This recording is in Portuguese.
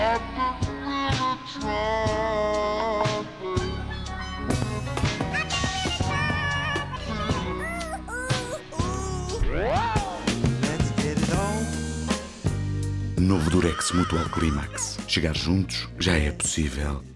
Novo Durex Mutual Climax. Chegar juntos já é possível.